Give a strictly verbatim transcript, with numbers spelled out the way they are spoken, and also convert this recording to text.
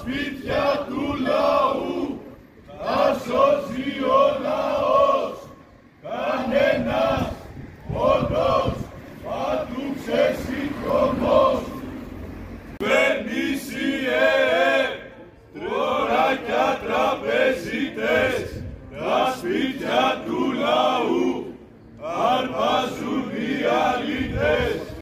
σπίτια του λαού τα σώζει ο λαός. Κανένας μόνος θα του ξεσηκωμός. Κυβέρνηση ΕΕ, τροράκια τραπεζίτες, τα σπίτια του λαού